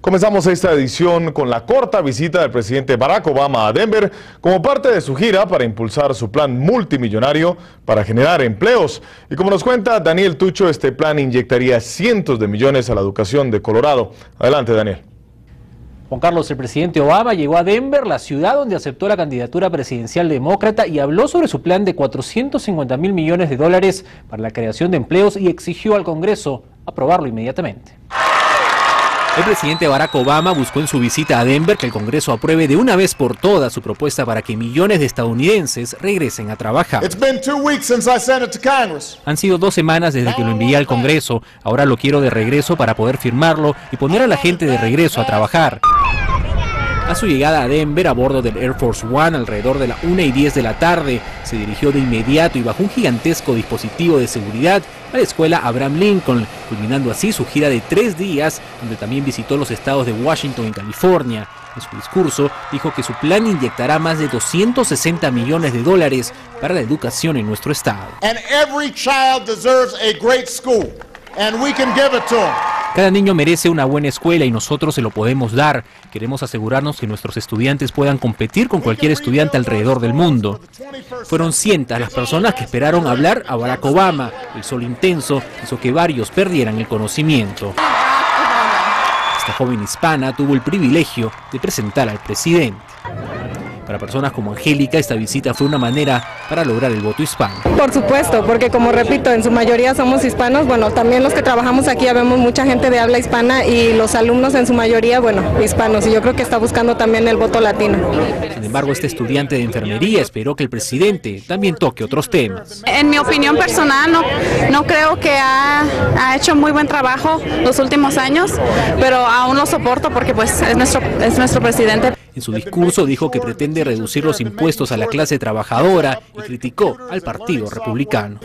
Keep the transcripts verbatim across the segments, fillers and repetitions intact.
Comenzamos esta edición con la corta visita del presidente Barack Obama a Denver como parte de su gira para impulsar su plan multimillonario para generar empleos. Y como nos cuenta Daniel Tucho, este plan inyectaría cientos de millones a la educación de Colorado. Adelante, Daniel. Juan Carlos, el presidente Obama llegó a Denver, la ciudad donde aceptó la candidatura presidencial demócrata, y habló sobre su plan de cuatrocientos cincuenta mil millones de dólares para la creación de empleos y exigió al Congreso aprobarlo inmediatamente. El presidente Barack Obama buscó en su visita a Denver que el Congreso apruebe de una vez por todas su propuesta para que millones de estadounidenses regresen a trabajar. Han sido dos semanas desde que lo envié al Congreso. Ahora lo quiero de regreso para poder firmarlo y poner a la gente de regreso a trabajar. A su llegada a Denver a bordo del Air Force One alrededor de la una y diez de la tarde, se dirigió de inmediato y bajo un gigantesco dispositivo de seguridad a la escuela Abraham Lincoln, culminando así su gira de tres días, donde también visitó los estados de Washington y California. En su discurso dijo que su plan inyectará más de doscientos sesenta millones de dólares para la educación en nuestro estado. And every child deserves a great school, and we can give it to them. Cada niño merece una buena escuela y nosotros se lo podemos dar. Queremos asegurarnos que nuestros estudiantes puedan competir con cualquier estudiante alrededor del mundo. Fueron cientos las personas que esperaron hablar a Barack Obama. El sol intenso hizo que varios perdieran el conocimiento. Esta joven hispana tuvo el privilegio de presentar al presidente. Para personas como Angélica, esta visita fue una manera para lograr el voto hispano. Por supuesto, porque como repito, en su mayoría somos hispanos. Bueno, también los que trabajamos aquí vemos mucha gente de habla hispana y los alumnos en su mayoría, bueno, hispanos. Y yo creo que está buscando también el voto latino. Sin embargo, este estudiante de enfermería esperó que el presidente también toque otros temas. En mi opinión personal, no, no creo que ha, ha hecho muy buen trabajo los últimos años, pero aún lo soporto porque pues es nuestro, es nuestro presidente. En su discurso dijo que pretende reducir los impuestos a la clase trabajadora y criticó al Partido Republicano.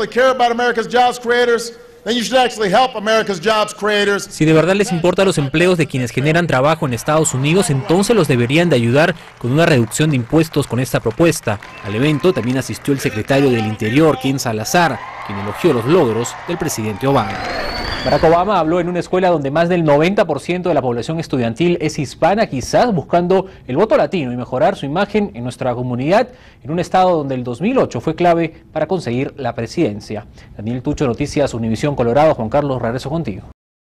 Si de verdad les importa los empleos de quienes generan trabajo en Estados Unidos, entonces los deberían de ayudar con una reducción de impuestos con esta propuesta. Al evento también asistió el secretario del Interior, Ken Salazar, quien elogió los logros del presidente Obama. Barack Obama habló en una escuela donde más del noventa por ciento de la población estudiantil es hispana, quizás buscando el voto latino y mejorar su imagen en nuestra comunidad, en un estado donde el dos mil ocho fue clave para conseguir la presidencia. Daniel Tucho, Noticias Univisión Colorado. Juan Carlos, regreso contigo.